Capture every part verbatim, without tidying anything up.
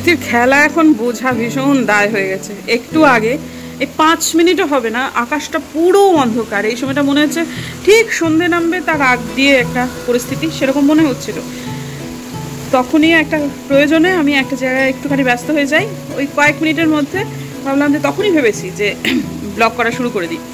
পরিস্থিতির খেলা এখন বোঝা ভীষণ দায় হয়ে গেছে। একটু আগে এই পাঁচ মিনিটও হবে না, আকাশটা পুরো অন্ধকার। এই সময়টা মনে হচ্ছে ঠিক সন্ধে নামবে তার আগ দিয়ে একটা পরিস্থিতি, সেরকম মনে হচ্ছিল। তখনই একটা প্রয়োজনে আমি একটা জায়গায় একটুখানি ব্যস্ত হয়ে যাই। ওই কয়েক মিনিটের মধ্যে ভাবলাম যে তখনই ভেবেছি যে ব্লগ করা শুরু করে দিই,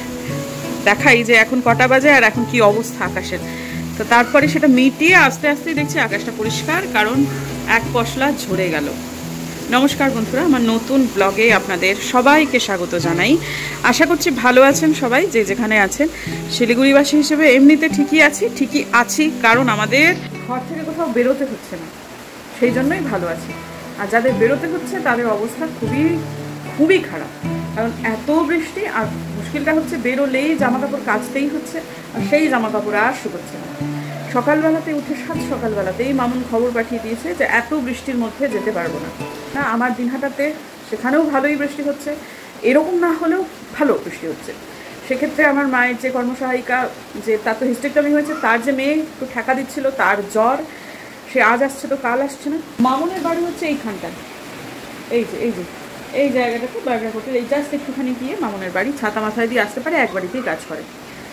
দেখাই যে এখন কটা বাজে আর এখন কি অবস্থা আকাশের। তো তারপরে সেটা মিটিয়ে আস্তে আস্তে দেখছি আকাশটা পরিষ্কার, কারণ এক পশলা ঝরে গেল। নমস্কার বন্ধুরা, আমার নতুন ব্লগে আপনাদের সবাইকে স্বাগত জানাই। আশা করছি ভালো আছেন সবাই, যে যেখানে আছেন। শিলিগুড়িবাসী হিসেবে এমনিতে ঠিকই আছি, ঠিকই আছি কারণ আমাদের ঘর থেকে কোথাও বেরোতে হচ্ছে না, সেই জন্যই ভালো আছি। আর যাদের বেরোতে হচ্ছে তাদের অবস্থা খুবই খুবই খারাপ, কারণ এত বৃষ্টি। আর মুশকিলটা হচ্ছে বেরোলেই জামা কাপড় কাচতেই হচ্ছে, আর সেই জামা কাপড় আর শুকোচ্ছে না। সকালবেলাতে উঠে সাত সকালবেলাতেই মামুন খবর পাঠিয়ে দিয়েছে যে এত বৃষ্টির মধ্যে যেতে পারবো না। না, আমার দিনহাটাতে সেখানেও ভালোই বৃষ্টি হচ্ছে, এরকম না হলেও ভালো বৃষ্টি হচ্ছে। সেক্ষেত্রে আমার মায়ের যে কর্মসহায়িকা, যে তার তো হিস্টেক্টমি হয়েছে, তার যে মেয়ে একটু ঠেকা দিচ্ছিল, তার জ্বর, সে আজ আসছে তো কাল আসছে না। মামুনের বাড়ি হচ্ছে এইখানটায়, এই যে এই যে এই জায়গাটাতে বার্গার হোটেল, এই জাস্ট একটুখানি গিয়ে মামুনের বাড়ি। ছাতা মাথায় দিয়ে আসতে পারে, এক বাড়িতেই কাজ করে।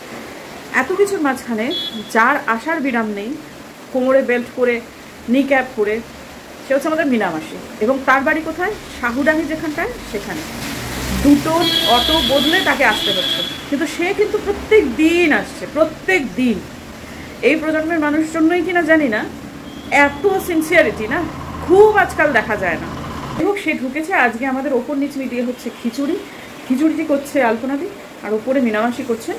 এত কিছুর মাঝখানে যার আসার বিরাম নেই, কোমরে বেল্ট করে, নি ক্যাপ পরে, সে হচ্ছে আমাদের মিনামাসি। এবং তার বাড়ি কোথায়? শাহুডাঙ্গি যেখানটায়, সেখানে দুটো অটো বদলে তাকে আসতে হচ্ছে। কিন্তু সে কিন্তু প্রত্যেক দিন আসছে, প্রত্যেক দিন। এই প্রজন্মের মানুষের জন্যই কিনা জানি না, এত সিনসিয়ারিটি না খুব আজকাল দেখা যায় না। এবং সে ঢুকেছে আজকে আমাদের ওপর নিচ মিলিয়ে হচ্ছে খিচুড়ি, খিচুড়িটি করছে আলপনাদি, আর ওপরে মিনামাসি করছে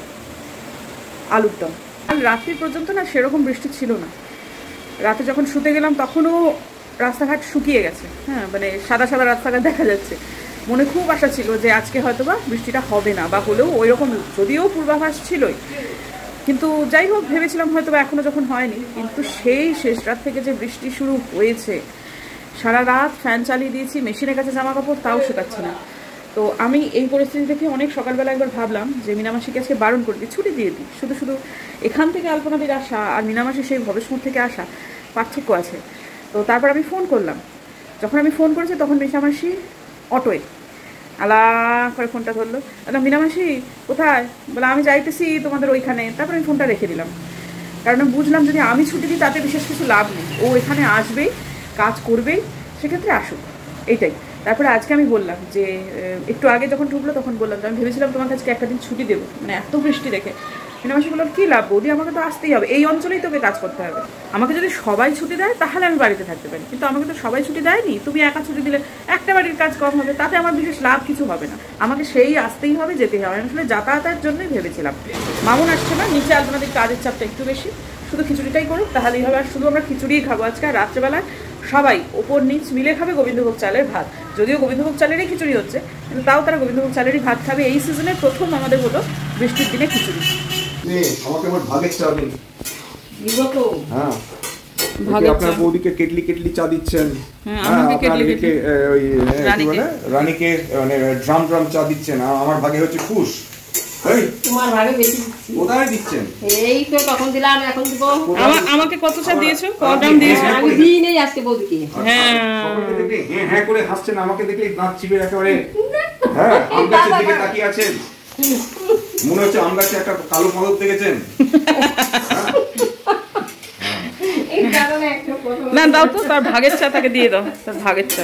আলুর দম। আর রাত্রি পর্যন্ত না সেরকম বৃষ্টি ছিল না। রাতে যখন শুতে গেলাম তখনও রাস্তাঘাট শুকিয়ে গেছে, হ্যাঁ, মানে সাদা সাদা রাস্তাঘাট দেখা যাচ্ছে। মনে খুব আশা ছিল যে আজকে হয়তো বা বৃষ্টিটা হবে না, বা হলেও ওই রকম, যদিও পূর্বাভাস ছিলই। কিন্তু যাই হোক, ভেবেছিলাম হয়তো বা এখনও যখন হয়নি, কিন্তু সেই শেষ রাত থেকে যে বৃষ্টি শুরু হয়েছে, সারা রাত ফ্যান চালিয়ে দিয়েছি, মেশিনের কাছে জামা কাপড় তাও শুকাচ্ছে না। তো আমি এই পরিস্থিতি থেকে অনেক সকালবেলা একবার ভাবলাম যে মিনামাসিকে আজকে বারণ করে দিই, ছুটি দিয়ে দিই। শুধু শুধু এখান থেকে আলপনাদির আসা আর মিনামাসি সেই ভবেশপুর থেকে আসা পার্থক্য আছে। তো তারপর আমি ফোন করলাম। যখন আমি ফোন করেছি তখন মিনামাসি অটোয় আলা করে ফোনটা ধরলো। দাদা মিনামাসি কোথায়? বলে আমি যাইতেছি তোমাদের ওইখানে। তারপর আমি ফোনটা রেখে দিলাম, কারণ আমি বুঝলাম যদি আমি ছুটি দিই তাতে বিশেষ কিছু লাভ নেই। ও এখানে আসবেই, কাজ করবেই, সেক্ষেত্রে আসুক, এইটাই। তারপরে আজকে আমি বললাম যে একটু আগে যখন ঢুকলো তখন বললাম যে আমি ভেবেছিলাম তোমার কাছে একটা দিন ছুটি দেবো, মানে এত বৃষ্টি দেখে। মিনামাসি বললাম কী লাভ বৌদি, আমাকে তো আসতেই হবে, এই অঞ্চলেই তোকে কাজ করতে হবে। আমাকে যদি সবাই ছুটি দেয় তাহলে আমি বাড়িতে থাকতে পারি, কিন্তু আমাকে তো সবাই ছুটি দেয়নি। তুমি একা ছুটি দিলে একটা বাড়ির কাজ কম হবে, তাতে আমার বিশেষ লাভ কিছু হবে না। আমাকে সেই আসতেই হবে, যেতেই হবে। আমি আসলে যাতায়াতের জন্যই ভেবেছিলাম। মামুন আসছে না, নিচে আপনাদের কাজের চাপটা একটু বেশি, শুধু খিচুড়িটাই করুক তাহলেই হবে। আর শুধু আমরা খিচুড়িই খাবো আজকে। আর রাত্রেবেলায় সবাই ওপর নিচ মিলে খাবে গোবিন্দভোগ চালের ভাত। যদিও গোবিন্দভোগ চালেরই খিচুড়ি হচ্ছে, কিন্তু তাও তারা গোবিন্দভোগ চালেরই ভাত খাবে। এই সিজনের প্রথম আমাদের হলো বৃষ্টির দিনে খিচুড়ি। আমাকে আমার ভাগের চা দিন। হ্যাঁ, আপনার বৌদিকে কেটলি কেটলি চা দিচ্ছেন, রানীকে মানে ড্রাম ড্রাম চা দিচ্ছেন, আর আমার ভাগে হচ্ছে ফুস। তোমার ভাগে বেশি কোথায় দিচ্ছেন? এই তো তখন দিলাম, এখন দিব। আমাকে কত চা দিয়েছো? কত দাম দিয়েছো? আমি দিই নেই আজকে বৌদিকে। হ্যাঁ, সকলকে দেখলে হ্যাঁ হ্যাঁ করে হাসছেন, আমাকে দেখলে দাঁত চিপে একেবারে। হ্যাঁ, আম গাছের দিকে তাকিয়ে আছেন, মনে হচ্ছে আম গাছে একটা কালো মাদক দেখেছেন। না দাও তো, তার ভাগের চা তাকে দিয়ে দাও, তার ভাগের চা।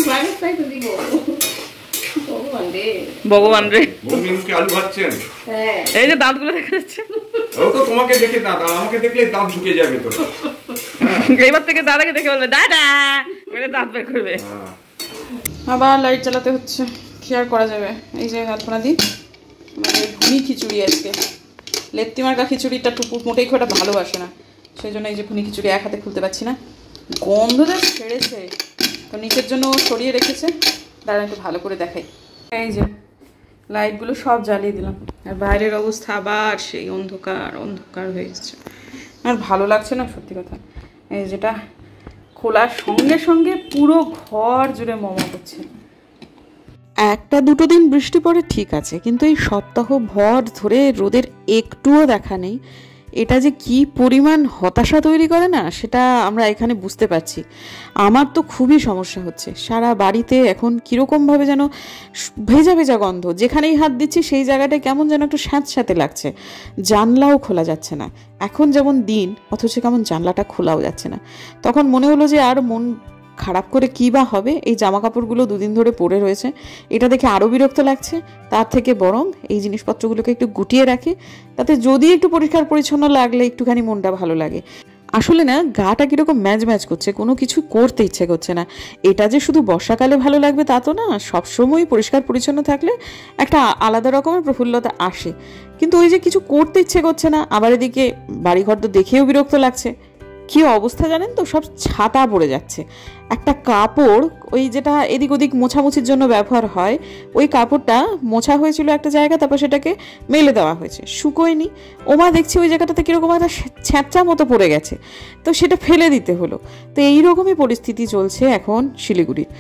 ভগবান রে, আলু ভাজছেন, এই যে দাঁতগুলো দেখা যাচ্ছে। ও তো তোমাকে দেখে দাঁত, আমাকে দেখলে দাঁত ঢুকে যাবে তো। এবার থেকে দাদাকে দেখে বলবে দাদা, বলে দাঁত বের করবে। আবার লাইট চালাতে হচ্ছে, কি আর করা যাবে। এই যে আলপনা দি মানে ভুনি খিচুড়ি আজকে। লেত্তি মার্কা খিচুড়িটা টুকু মোটেই খুব একটা ভালোবাসে না, সেই জন্য এই যে ভুনি খিচুড়ি এক হাতে খুলতে পারছি না, গন্ধটা ছেড়েছে। তো নিচের জন্য সরিয়ে রেখেছে, দাঁড়া একটু ভালো করে দেখাই। এই যে লাইটগুলো সব জ্বালিয়ে দিলাম, আর বাইরের অবস্থা আবার সেই অন্ধকার অন্ধকার হয়ে গেছে। আর ভালো লাগছে না সত্যি কথা। এই যেটা খোলার সঙ্গে সঙ্গে পুরো ঘর জুড়ে মমা করছে। একটা দুটো দিন বৃষ্টি পড়ে ঠিক আছে, কিন্তু এই সপ্তাহ ভর ধরে রোদের একটুও দেখা নেই। এটা যে কি পরিমাণ হতাশা তৈরি করে না, সেটা আমরা এখানে বুঝতে পারছি। আমার তো খুবই সমস্যা হচ্ছে, সারা বাড়িতে এখন কীরকমভাবে যেন ভেজা ভেজা গন্ধ, যেখানেই হাত দিচ্ছি সেই জায়গাটায় কেমন যেন একটু স্যাঁতস্যাঁতে লাগছে, জানলাও খোলা যাচ্ছে না। এখন যেমন দিন, অথচ কেমন জানলাটা খোলাও যাচ্ছে না। তখন মনে হলো যে আর মন খারাপ করে কী বা হবে, এই জামা কাপড়গুলো দুদিন ধরে পরে রয়েছে, এটা দেখে আরও বিরক্ত লাগছে। তার থেকে বরং এই জিনিসপত্রগুলোকে একটু গুটিয়ে রাখি, তাতে যদি একটু পরিষ্কার পরিচ্ছন্ন লাগলে একটুখানি মনটা ভালো লাগে। আসলে না গাটা কীরকম ম্যাচ ম্যাচ করছে, কোনো কিছু করতে ইচ্ছে করছে না। এটা যে শুধু বর্ষাকালে ভালো লাগবে তা তো না, সবসময় পরিষ্কার পরিচ্ছন্ন থাকলে একটা আলাদা রকমের প্রফুল্লতা আসে। কিন্তু ওই যে কিছু করতে ইচ্ছে করছে না, আবার এদিকে বাড়িঘর তো দেখেও বিরক্ত লাগছে। কী অবস্থা জানেন তো, সব ছাতা পড়ে যাচ্ছে। একটা কাপড় ওই যেটা এদিক ওদিক মোছামুছির জন্য ব্যবহার হয়, ওই কাপড়টা মোছা হয়েছিল একটা জায়গা, তারপর সেটাকে মেলে দেওয়া হয়েছে, শুকোয়নি। ওমা দেখছি ওই জায়গাটাতে কীরকম একটা ছ্যাঁচা মতো পড়ে গেছে, তো সেটা ফেলে দিতে হলো। তো এইরকমই পরিস্থিতি চলছে এখন শিলিগুড়ির।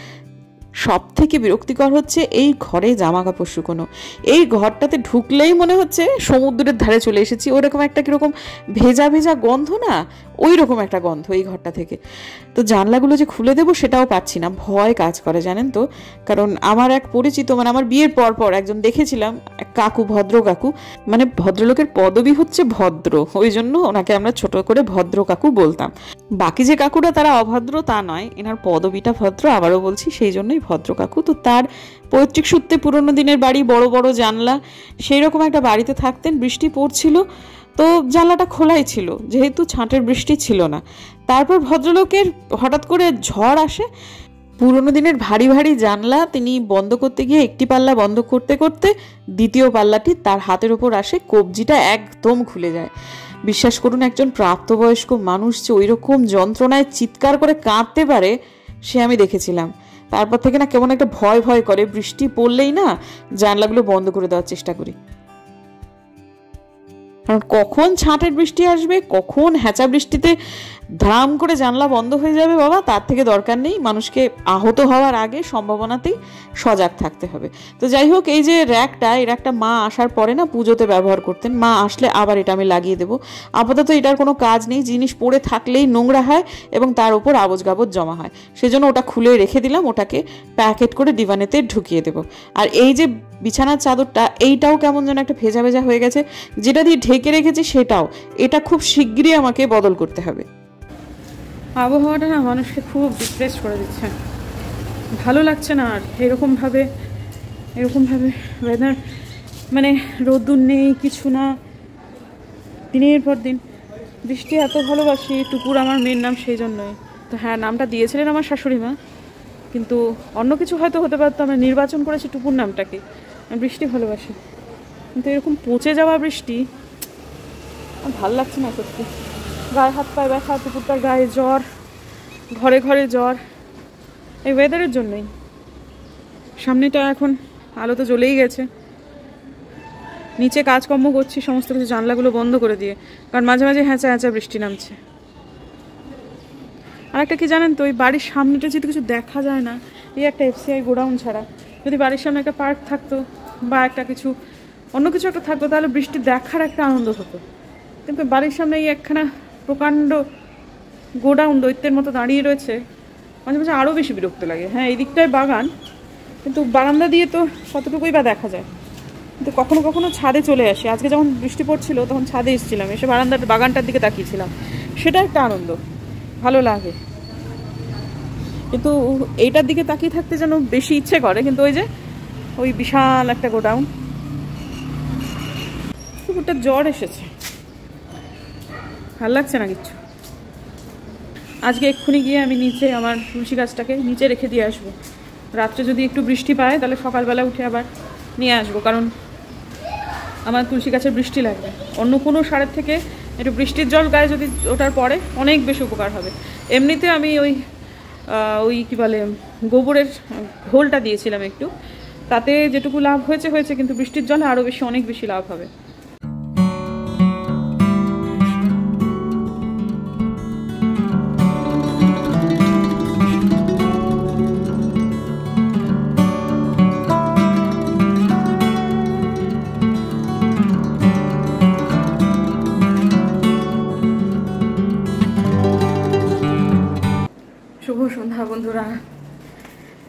সব থেকে বিরক্তিকর হচ্ছে এই ঘরে জামা কাপড় শুকোনো। এই ঘরটাতে ঢুকলেই মনে হচ্ছে সমুদ্রের ধারে চলে এসেছি, ওরকম একটা কীরকম ভেজা ভেজা গন্ধ না, ওই রকম একটা গন্ধ এই ঘরটা থেকে। তো জানলাগুলো যে খুলে দেবো সেটাও পাচ্ছি না, ভয় কাজ করে জানেন তো। কারণ আমার এক পরিচিত, মানে আমার বিয়ের পর পর একজন দেখেছিলাম, এক কাকু, ভদ্র কাকু, মানে ভদ্রলোকের পদবি হচ্ছে ভদ্র, ওই জন্য ওনাকে আমরা ছোট করে ভদ্র কাকু বলতাম। বাকি যে কাকুরা তারা অভদ্র তা নয়, এনার পদবিটা ভদ্র, আবারও বলছি সেই জন্যই ভদ্র কাকু। তো তার পৈতৃক সূত্রে পুরোনো দিনের বাড়ি, বড় বড় জানলা, সেই রকম একটা বাড়িতে থাকতেন। বৃষ্টি পড়ছিল, তো জানলাটা খোলাই ছিল, যেহেতু ছাঁটের বৃষ্টি ছিল না। তারপর ভদ্রলোকের হঠাৎ করে ঝড় আসে, পুরোনো দিনের ভারী ভারী জানলা তিনি বন্ধ করতে গিয়ে একটি পাল্লা বন্ধ করতে করতে দ্বিতীয় পাল্লাটি তার হাতের ওপর আসে, কবজিটা একদম খুলে যায়। বিশ্বাস করুন, একজন প্রাপ্তবয়স্ক মানুষ যে ওই রকম যন্ত্রণায় চিৎকার করে কাঁদতে পারে সে আমি দেখেছিলাম। তারপর থেকে না কেমন একটা ভয় ভয় করে, বৃষ্টি পড়লেই না জানলাগুলো বন্ধ করে দেওয়ার চেষ্টা করি। কারণ কখন ছাঁটের বৃষ্টি আসবে, কখন হ্যাঁচা বৃষ্টিতে ধাম করে জানলা বন্ধ হয়ে যাবে, বাবা তার থেকে দরকার নেই। মানুষকে আহত হওয়ার আগে সম্ভাবনাতেই সজাগ থাকতে হবে। তো যাই হোক, এই যে র্যাকটা, এই র্যাকটা মা আসার পরে না পুজোতে ব্যবহার করতেন, মা আসলে আবার এটা আমি লাগিয়ে দেবো। আপাতত এটার কোনো কাজ নেই, জিনিস পড়ে থাকলেই নোংরা হয় এবং তার উপর আবজ গাবজ জমা হয়, সেজন্য ওটা খুলে রেখে দিলাম, ওটাকে প্যাকেট করে ডিভানেতে ঢুকিয়ে দেবো। আর এই যে বিছানার চাদরটা, এইটাও কেমন যেন একটা ভেজা ভেজা হয়ে গেছে, যেটা দিয়ে ঢেকে রেখেছি সেটাও, এটা খুব শিগগিরই আমাকে বদল করতে হবে। আবহাওয়াটা না মানুষকে খুব ডিপ্রেস করে দিচ্ছে, ভালো লাগছে না আর। এরকমভাবে এরকমভাবে ওয়েদার, মানে রোদ্দুর নেই, কিছু না, দিনের পর দিন বৃষ্টি এত ভালোবাসি। টুকুর আমার মেয়ের নাম, সেই জন্যই তো। হ্যাঁ, নামটা দিয়েছিলেন আমার শাশুড়ি মা, কিন্তু অন্য কিছু হয়তো হতে পারতো, আমরা নির্বাচন করেছি টুকুর নামটাকে। আমি বৃষ্টি ভালোবাসি, কিন্তু এরকম পচে যাওয়া বৃষ্টি আর ভালো লাগছে না সত্যি। গায়ে হাত পায়ে ব্যথা, টুকুরটার গায়ে জ্বর, ঘরে ঘরে জ্বর, এই ওয়েদারের জন্যই। সামনেটা এখন আলো তো জ্বলেই গেছে, নিচে কাজকর্ম করছি সমস্ত কিছু জানলাগুলো বন্ধ করে দিয়ে, কারণ মাঝে মাঝে হ্যাঁচা হ্যাঁচা বৃষ্টি নামছে। আর একটা কি জানেন তো, ওই বাড়ির সামনেটা যদি কিছু দেখা যায় না, এই একটা এফসিআই গোডাউন ছাড়া যদি বাড়ির সামনে একটা পার্ক থাকতো বা একটা কিছু অন্য কিছু একটা থাকতো, তাহলে বৃষ্টি দেখার একটা আনন্দ হতো। কিন্তু বাড়ির সামনে এই একখানা প্রকাণ্ড গোডাউন দৈত্যের মতো দাঁড়িয়ে রয়েছে, মাঝে মাঝে আরও বেশি বিরক্ত লাগে। হ্যাঁ, এই দিকটায় বাগান, কিন্তু বারান্দা দিয়ে তো কতটুকুই বা দেখা যায়। কিন্তু কখনো কখনো ছাদে চলে আসি, আজকে যখন বৃষ্টি পড়ছিল তখন ছাদে এসেছিলাম, এসে বারান্দার বাগানটার দিকে তাকিয়েছিলাম, সেটা একটা আনন্দ, ভালো লাগে। কিন্তু এইটার দিকে তাকিয়ে থাকতে যেন বেশি ইচ্ছে করে, কিন্তু ওই যে ওই বিশাল একটা গোডাউন। কুকুরটার জ্বর এসেছে, ভালো লাগছে না কিচ্ছু। আজকে এক্ষুনি গিয়ে আমি নিচে আমার তুলসী গাছটাকে নিচে রেখে দিয়ে আসবো। রাত্রে যদি একটু বৃষ্টি পায় তাহলে সকালবেলা উঠে আবার নিয়ে আসবো, কারণ আমার তুলসী গাছের বৃষ্টি লাগবে। অন্য কোনো সারের থেকে একটু বৃষ্টির জল গায়ে যদি ওটার পরে অনেক বেশি উপকার হবে। এমনিতে আমি ওই ওই কী বলে গোবরের ঘোলটা দিয়েছিলাম একটু, তাতে যেটুকু লাভ হয়েছে হয়েছে, কিন্তু বৃষ্টির জলে আরও বেশি, অনেক বেশি লাভ হবে।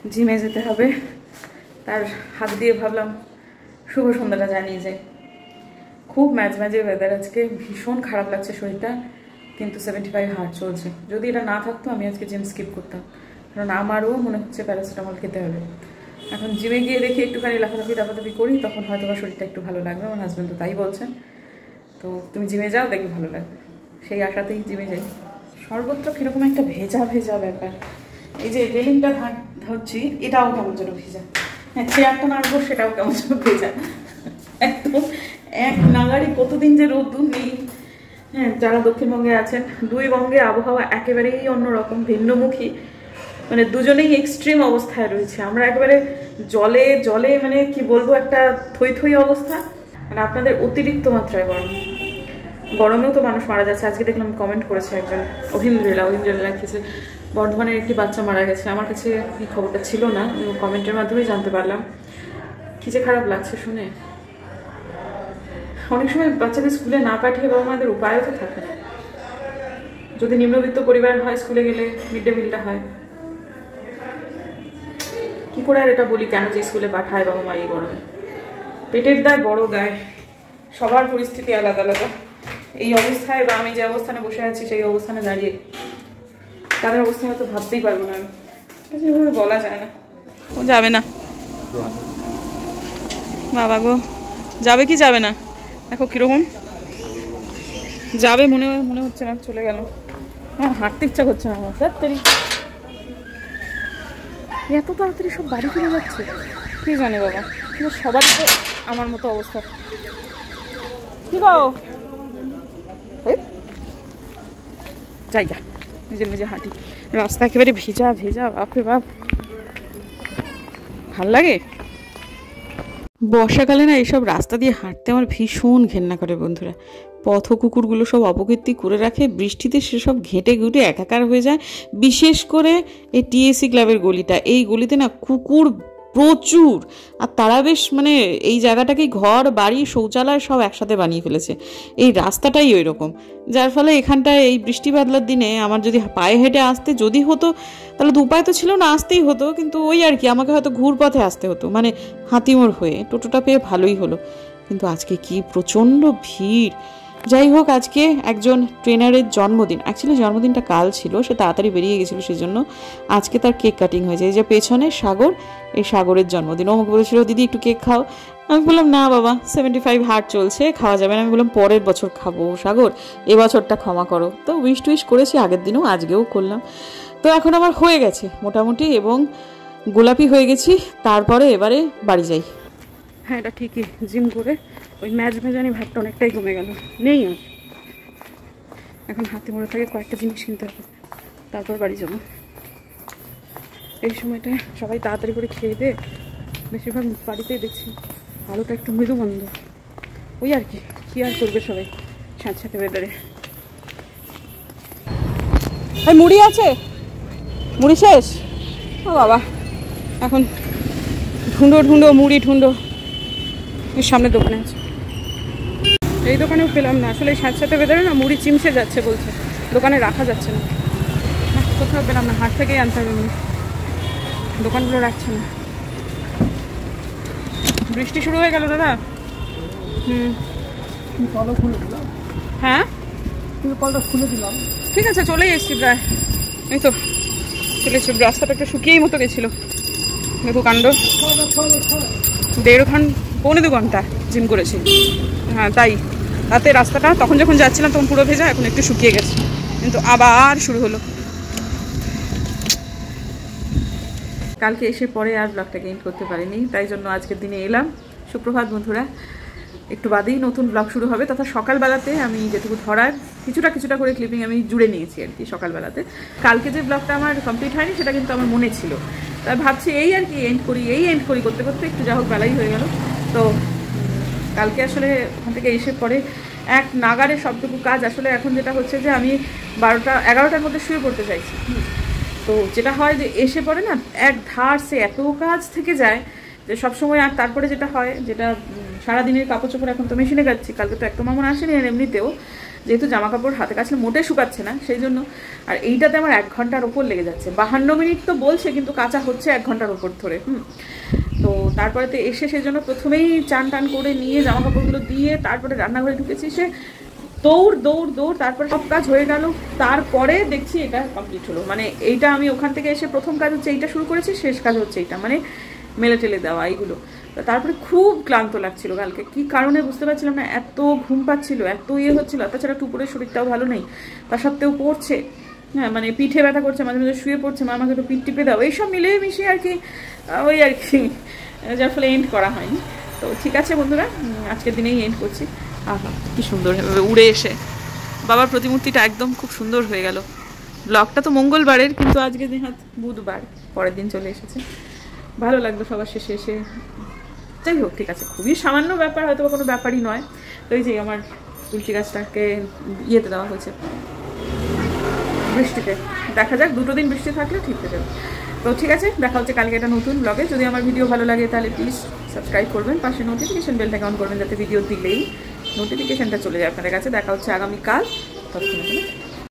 জিমে যেতে হবে, তার হাত দিয়ে ভাবলাম শুভ সন্ধ্যাটা জানিয়ে যাই। খুব ম্যাজ ম্যাজে ওয়েদার আজকে, ভীষণ খারাপ লাগছে শরীরটা, কিন্তু সেভেন্টি ফাইভ হার্ট চলছে। যদি এটা না থাকতো আমি আজকে জিম স্কিপ করতাম, কারণ আমারও মনে হচ্ছে প্যারাসিটামল খেতে হবে। এখন জিমে গিয়ে দেখি একটুখানি লাফালাফি লাফালাফি করি, তখন হয়তো বা শরীরটা একটু ভালো লাগবে। আমার হাজব্যান্ড তো তাই বলছেন, তো তুমি জিমে যাও, দেখি ভালো লাগবে, সেই আশাতেই জিমে যাই। সর্বত্র কীরকম একটা ভেজা ভেজা ব্যাপার। এই যে রেলিংটা ধরছি, এটাও কেমন যেন ভেজা। হ্যাঁ, চেয়ারটা নাড়বো, সেটাও কেমন যেন ভেজা। একদম এক নাগাড়ি কতদিন যে রোদ্দুর নেই। হ্যাঁ, যারা দক্ষিণবঙ্গে আছেন, দুই বঙ্গে আবহাওয়া একেবারেই অন্যরকম, ভিন্নমুখী, মানে দুজনেই এক্সট্রিম অবস্থায় রয়েছে। আমরা একেবারে জলে জলে মানে কি বলবো, একটা থই থই অবস্থা, মানে আপনাদের অতিরিক্ত মাত্রায় গরম। গরমেও তো মানুষ মারা যাচ্ছে। আজকে দেখলাম কমেন্ট করেছে একজন, অহিন্দ্রেলা অহিন্দ্রেলা লিখেছে বর্ধমানের একটি বাচ্চা মারা গেছে। আমার কাছে এই খবরটা ছিল না, কমেন্টের মাধ্যমেই জানতে পারলাম। কি যে খারাপ লাগছে শুনে। অনেক সময় বাচ্চাদের স্কুলে না পাঠিয়ে বাবা মাদের উপায়ও তো থাকে না। যদি নিম্নবিত্ত পরিবার হয়, স্কুলে গেলে মিড ডে মিলটা হয়। কি করে আর এটা বলি কেন যে স্কুলে পাঠায় বাবা মা এই গরমে? পেটের দায় বড় দায়, সবার পরিস্থিতি আলাদা আলাদা। এই অবস্থায় বা আমি যে অবস্থানে বসে আছি সেই অবস্থানে দাঁড়িয়ে তাদের অবস্থা হয়তো ভাবতেই পারবো না আমি, সেভাবে বলা যায় না। ও যাবে না বাবা গো, যাবে কি যাবে না? দেখো কিরকম যাবে, মনে মনে হচ্ছে না, চলে গেল। হ্যাঁ, হাঁটতে ইচ্ছা করছে না আমার। তাড়াতাড়ি এত তাড়াতাড়ি সব বাড়ি ফিরে যাচ্ছে, কি জানে বাবা। কিন্তু সবারই তো আমার মতো অবস্থা। কি গো, যাই যা, নিজে নিজে হাঁটি। রাস্তা একেবারে ভেজা ভেজা, বাপরে বাপ, ভাল লাগে। বর্ষাকালে না এইসব রাস্তা দিয়ে হাঁটতে আমার ভীষণ ঘেন্না করে বন্ধুরা। পথ কুকুরগুলো সব অপকীর্তি করে রাখে, বৃষ্টিতে সেসব ঘেঁটে ঘুটে একাকার হয়ে যায়। বিশেষ করে এই টিএসসি ক্লাবের গলিটা, এই গলিতে না কুকুর প্রচুর। আর তারা বেশ মানে এই জায়গাটাকেই ঘর বাড়ি শৌচালয় সব একসাথে বানিয়ে ফেলেছে। এই রাস্তাটাই ওই রকম, যার ফলে এখানটায় এই বৃষ্টি বাদলার দিনে আমার যদি পায়ে হেঁটে আসতে যদি হতো, তাহলে তো উপায় তো ছিল না, আসতেই হতো। কিন্তু ওই আর কি, আমাকে হয়তো ঘুরপথে আসতে হতো, মানে হাতিমোড় হয়ে। টোটোটা পেয়ে ভালোই হলো, কিন্তু আজকে কি প্রচণ্ড ভিড়। যাই হোক, আজকে একজন ট্রেনারের জন্মদিন, অ্যাকচুয়ালি জন্মদিনটা কাল ছিল, সে তাড়াতাড়ি বেরিয়ে গেছিলো, সেই জন্য আজকে তার কেক কাটিং হয়েছে। এই যে পেছনে সাগর, এই সাগরের জন্মদিন। ও আমাকে বলেছিল দিদি একটু কেক খাও। আমি বললাম না বাবা, সেভেন্টি ফাইভ হার্ট চলছে, খাওয়া যাবে না। আমি বললাম পরের বছর খাবো সাগর, এবছরটা ক্ষমা করো। তো উইশ টুইশ করেছি আগের দিনও, আজকেও করলাম। তো এখন আমার হয়ে গেছে মোটামুটি, এবং গোলাপি হয়ে গেছি। তারপরে এবারে বাড়ি যাই। হ্যাঁ, এটা ঠিকই, জিম করে ওই ম্যাজ মেজানি ভাবটা অনেকটাই কমে গেল, নেই আর। এখন হাতে মোড়ে থাকে কয়েকটা জিনিস কিনতে হবে, তারপর বাড়ি যাবো। এই সময়টা সবাই তাড়াতাড়ি করে খেয়ে দে, বেশিরভাগ বাড়িতেই দেখছি আলোটা একটু মৃদু বন্ধ। ওই আর কি, কি আর করবে সবাই স্যাঁতস্যাঁতে ওয়েদারে। মুড়ি আছে, মুড়ি শেষ। ও বাবা, এখন ঢুঁড়ো ঢুঁড়ো মুড়ি ঢুঁড়ো এর সামনে দোকানে আছে। এই দোকানেও পেলাম না, আসলে এই স্যাঁতস্যাঁতে ওয়েদারে না মুড়ি চিমসে যাচ্ছে বলছে, দোকানে রাখা যাচ্ছে না। কোথাও পেলাম না, হাট থেকেই আনতে হবে মুড়ি, দোকানগুলো রাখছে না। বৃষ্টি শুরু হয়ে গেল দাদা। হুম, হ্যাঁ কলটা খুলে দিলাম, ঠিক আছে, চলেই এসছি প্রায়। এই তো চলে এসছি, রাস্তাটা একটু শুকিয়েই মতো গেছিলো। দেখো কাণ্ড, দেড় ঘন্টা পৌনে দু ঘন্টা জিম করেছি। হ্যাঁ তাই, রাতে রাস্তাটা তখন যখন যাচ্ছিলাম তখন পুরো ভেজা, এখন একটু শুকিয়ে গেছে, কিন্তু আবার শুরু হলো। কালকে এসে পরে আর ব্লগটাকে এন্ড করতে পারিনি, তাই জন্য আজকের দিনে এলাম। সুপ্রভাত বন্ধুরা, একটু বাদেই নতুন ব্লগ শুরু হবে, তথা সকালবেলাতে আমি যেটুকু ধরার কিছুটা কিছুটা করে ক্লিপিং আমি জুড়ে নিয়েছি আর কি সকালবেলাতে। কালকে যে ব্লগটা আমার কমপ্লিট হয়নি সেটা কিন্তু আমার মনে ছিল, তাই ভাবছি এই আর কি এন্ড করি, এই এন্ড করি করতে করতে একটু যা হোক বেলাই হয়ে গেল। তো কালকে আসলে ওখান থেকে এসে পরে এক নাগারে সবটুকু কাজ, আসলে এখন যেটা হচ্ছে যে আমি বারোটা এগারোটার মধ্যে শুয়ে পড়তে চাইছি। তো যেটা হয় যে এসে পড়ে না এক ধার সে এত কাজ থেকে যায় তো সবসময় আর তারপরে যেটা হয়, যেটা সারাদিনের কাপড় চোপড় এখন তো মেশিনে কাচ্ছি, কালকে তো একদম মামন আসেনি, আর এমনিতেও যেহেতু জামা কাপড় হাতে কাছলে মোটে শুকাচ্ছে না, সেই জন্য আর এইটাতে আমার এক ঘন্টার ওপর লেগে যাচ্ছে। বাহান্ন মিনিট তো বলছে, কিন্তু কাঁচা হচ্ছে এক ঘন্টার ওপর ধরে। হুম তো তারপরে তো এসে সেই জন্য প্রথমেই চান টান করে নিয়ে জামা কাপড়গুলো দিয়ে তারপরে রান্নাঘরে ঢুকেছি, সে দৌড় দৌড় দৌড়, তারপরে সব কাজ হয়ে গেল, তারপরে দেখছি এটা কমপ্লিট হলো। মানে এইটা আমি ওখান থেকে এসে প্রথম কাজ হচ্ছে এইটা শুরু করেছি, শেষ কাজ হচ্ছে এইটা, মানে মেলে টেলে দেওয়া এইগুলো। তারপরে খুব ক্লান্ত লাগছিল কালকে, কি কারণে বুঝতে পারছিলাম না, এত ঘুম পাচ্ছিল, এত ইয়ে হচ্ছিল, তাছাড়া টুপুরের শরীরটাও ভালো নেই, তা সত্ত্বেও পড়ছে, হ্যাঁ মানে পিঠে ব্যথা করছে, মাঝে মাঝে শুয়ে পড়ছে, মা আমাকে একটু পিঠ টিপে দাও, এইসব মিলিয়ে মিশিয়ে আর কি, ওই আর কি, যার ফলে এন্ড করা হয়নি। তো ঠিক আছে বন্ধুরা, আজকের দিনেই এন্ড করছি। আহা কি সুন্দর উড়ে এসে বাবার প্রতিমূর্তিটা একদম খুব সুন্দর হয়ে গেল। ব্লগটা তো মঙ্গলবারের, কিন্তু আজকে দিন বুধবার, পরের দিন চলে এসেছে, ভালো লাগলো সবার শেষে এসে। যাই হোক ঠিক আছে, খুবই সামান্য ব্যাপার, হয়তো কোনো ব্যাপারই নয়। তো এই যে আমার তুলসী গাছটাকে ইয়েতে দেওয়া হয়েছে বৃষ্টিতে, দেখা যাক দুটো দিন বৃষ্টি থাকলে ঠিক হয়ে যাবে। তো ঠিক আছে, দেখা হচ্ছে কালকে একটা নতুন ব্লগে। যদি আমার ভিডিও ভালো লাগে তাহলে প্লিজ সাবস্ক্রাইব করবেন, পাশে নোটিফিকেশন বেলটাকে অন করবেন, যাতে ভিডিও দিলেই নোটিফিকেশনটা চলে যায় আপনাদের কাছে। দেখা হচ্ছে আগামীকাল, ততক্ষণ